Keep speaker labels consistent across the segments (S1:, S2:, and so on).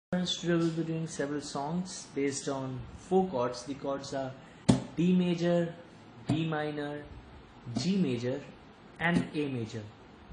S1: Today we'll be doing several songs based on 4 chords. The chords are D major, B minor, G major and A major.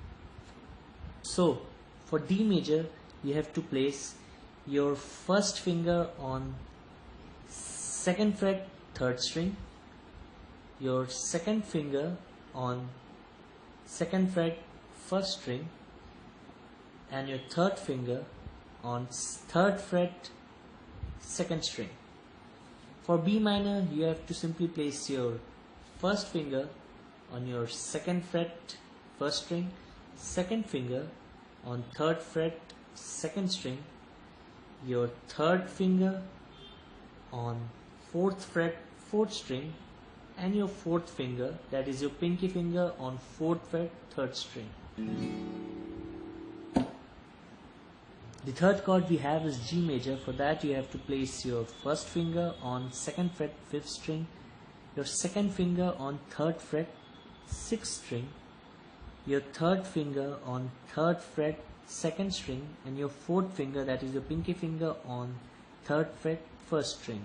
S1: So for D major you have to place your first finger on 2nd fret 3rd string, your second finger on 2nd fret 1st string and your third finger on 3rd fret 2nd string. For B minor you have to simply place your first finger on your 2nd fret 1st string, second finger on 3rd fret 2nd string, your third finger on 4th fret 4th string and your fourth finger, that is your pinky finger, on 4th fret 3rd string. The third chord we have is G major. For that you have to place your first finger on 2nd fret 5th string, your second finger on 3rd fret 6th string, your third finger on 3rd fret 2nd string and your fourth finger, that is your pinky finger, on 3rd fret 1st string.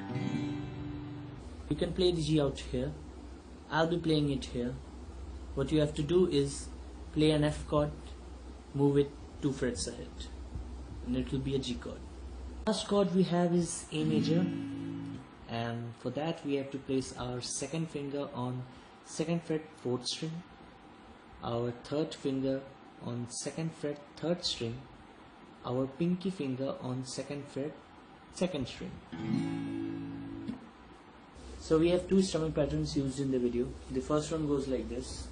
S1: You can play the G out here. I'll be playing it here. What you have to do is play an F chord, move it 2 frets ahead, and it will be a G chord. Last chord we have is A major, and for that we have to place our second finger on 2nd fret 4th string, our third finger on 2nd fret 3rd string, our pinky finger on 2nd fret 2nd string. So we have 2 strumming patterns used in the video. The first one goes like this.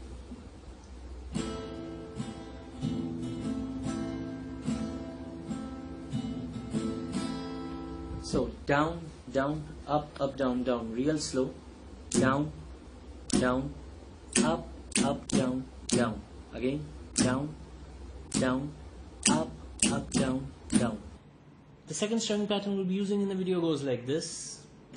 S1: So down, down, up, up, down, down, real slow. Down, down, up, up, down, down. Again, down, down, up, up, down, down. The second strumming pattern we'll be using in the video goes like this.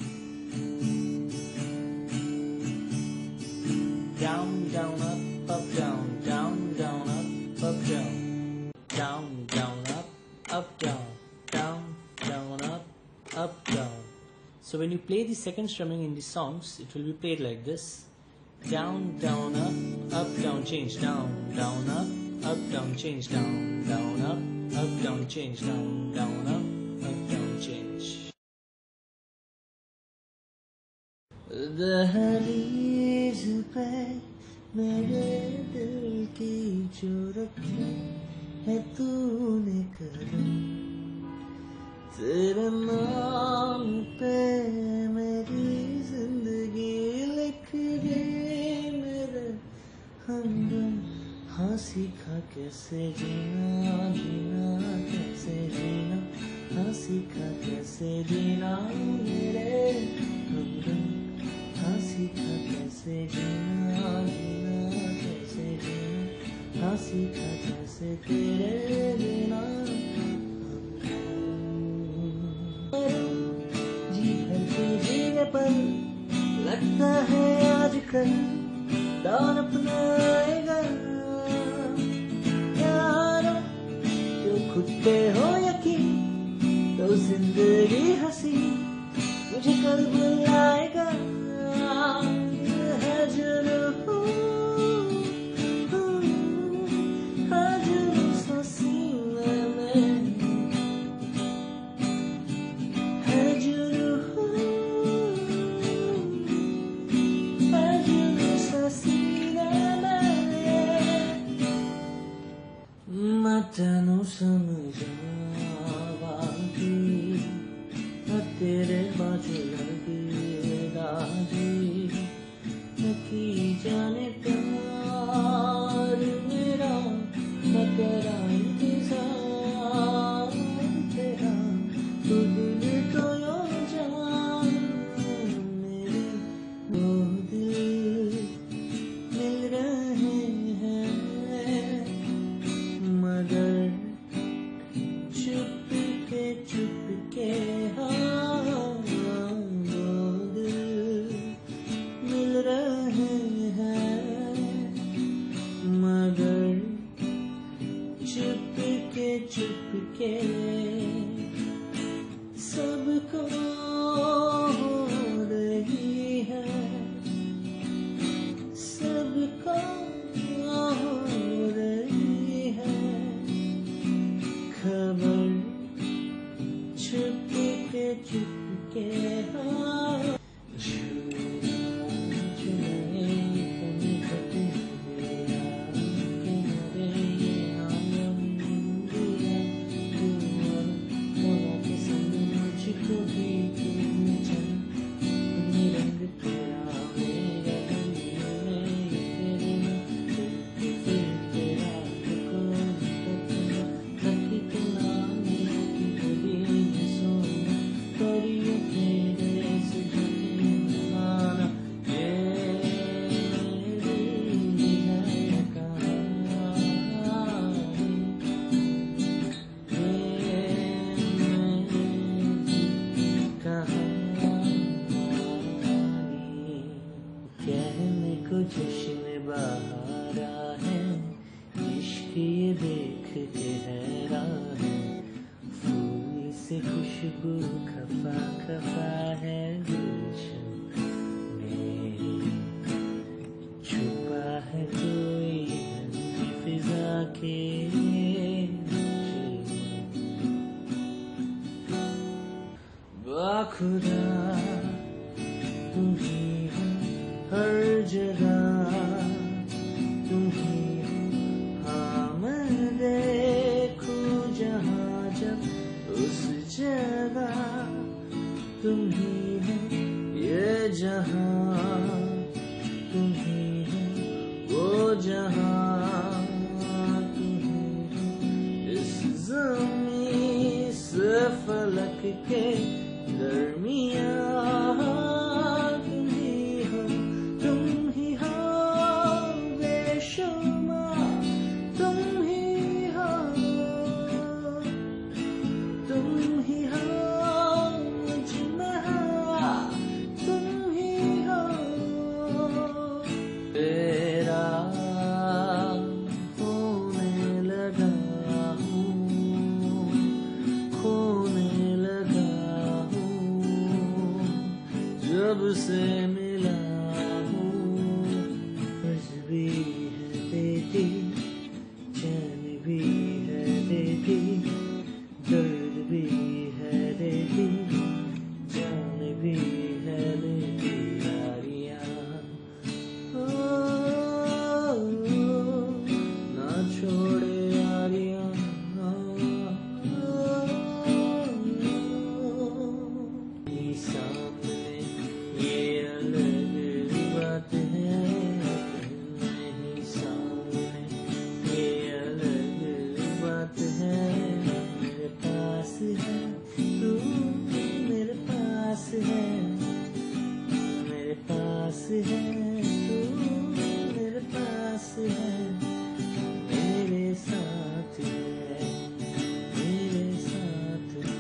S1: Down, down, up, down, down, down, up, down. Down, down, up, down, down, down, up, down. So when you play the second strumming in the songs, it will be played like this. Down, down, up, down, change, down, down, up, down, change, down, down, up, down, change, down, down, up, down, change. दहलीज पे मेरे दिल की जो रखी है तूने कदम, तेरे नाम पे मेरी जिंदगी लिख दे मेरे हमदम। हाँ सीखा कैसे जीना, जीना कैसे जीना, हाँ सीखा कैसे जीना मेरे हमदम। हाँ सीखा कैसे जीना, जीना कैसे जीना, हाँ सीखा कैसे तेरे बिना। जी भर के जीने पर लगता है आजकल दान अपनाएगा यारो, जो खुद पे हो यकीन तो जिंदगी हंसी तुझे कल बुलाएगा। तनु समझावा की तेरे बाजू लगेगा चुपके हाँ जश्न बहारा है, इश्क ये देख के हैरान है, फूल से खुशबू खफा खफा है गुलशन में, छुपा है कोई फिजा के बाखुदा तुम ही हो हर जगह, तुम ही हो हाँ मैं देखूं जहाँ जब उस जगह, तुम ही हो ये जहाँ, तुम ही हो वो जहाँ, तुम ही हो इस ज़मीं से फलक के दरमियाँ, तुम ही हो बेशुमार, तुम ही हो मुझमें, तुम ही हो तेरा होने लगा हूँ, खोने लगा हूँ जब से मिला हूँ, खुश भी है देती, चैन भी है देती, दर्द भी है देती, जान भी है देती यारियाँ, ना छोड़े यारियाँ, सामने ये अलग बात है, नहीं सामने ये अलग बात है, मेरे पास है तू, मेरे पास है, मेरे पास है तू, मेरे पास है, मेरे साथ है, मेरे साथ है।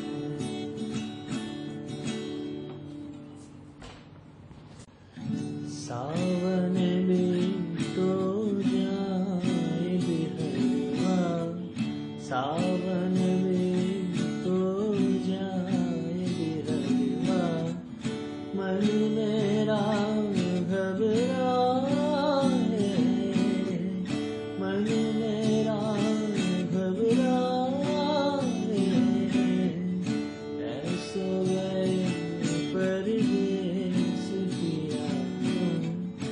S1: सावन भी तो जाए बिहरवा, सावन भी तो जाए बिहरवा, मन मेरा घबराए, मन मेरा घबराए, ऐसो गए परदेस किया,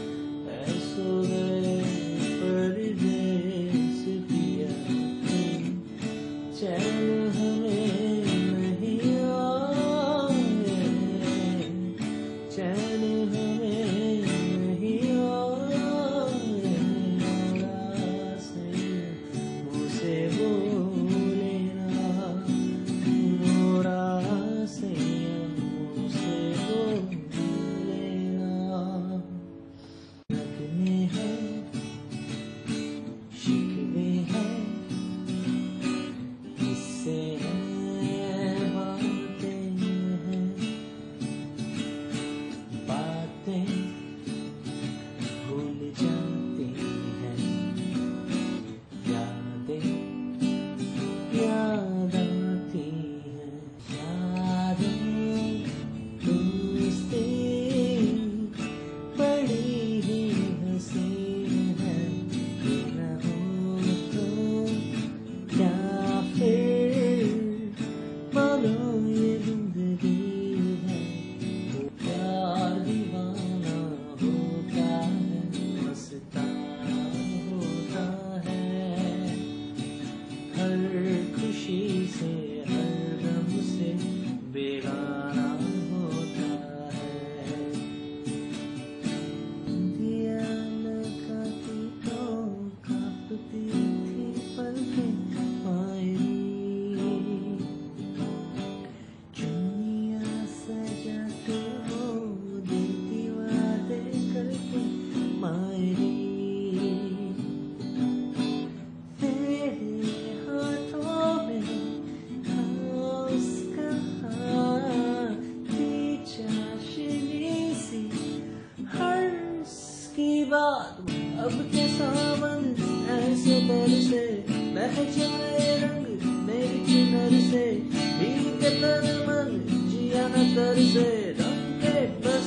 S1: तरसे रंग के बस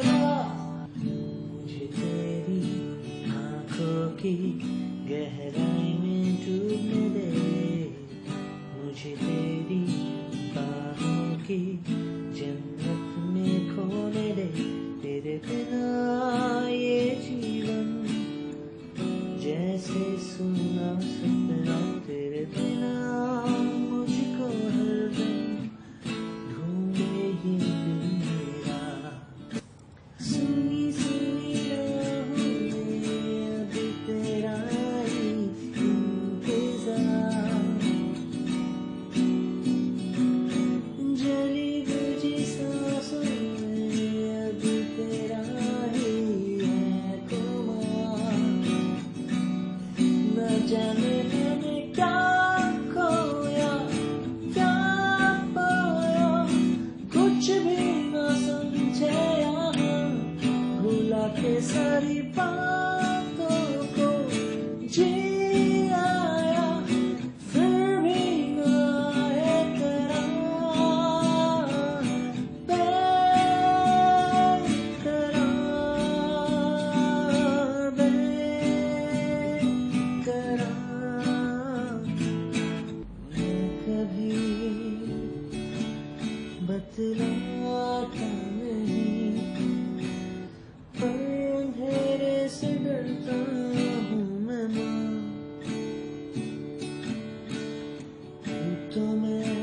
S1: मुझे तेरी आंखों की गहराई में डूबने दे, मुझे तेरी बाहों की जन्नत में खोने दे। तेरे बिना ये जीवन जैसे सुना सपना, तेरे बिना मुझको हरदम ढूंढे ये दिल मेरा। सुनी सुनी राहों में अब तेरा ही इंतजार, जली बुझी सांसों में अब तेरा ही है खुमार। न जाने मैंने क्या खोया क्या पाया, कुछ भी न समझे यहाँ, भुला के सारी बातों को जी आया, फिर भी न आए करार, बेकरार। मैं कभी बतलाता नहीं, पर अंधेरे से डरता हूँ मैं माँ। तो मैं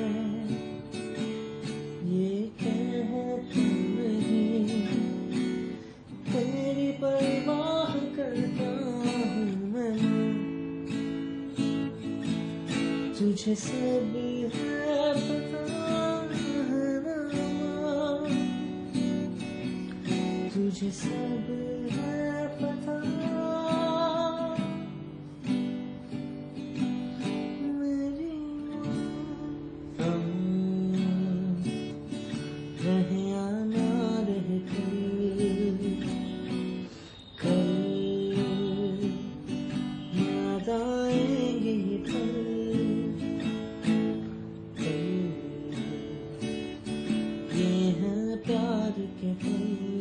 S1: ये कहता नहीं, तेरी परवाह करता हूँ मैं माँ। तुझे सब है पता है ना, तुझे सब है पता, मेरी हम रहे या ना रहे कल याद आएंगे ये पल, ये हैं प्यार के पल।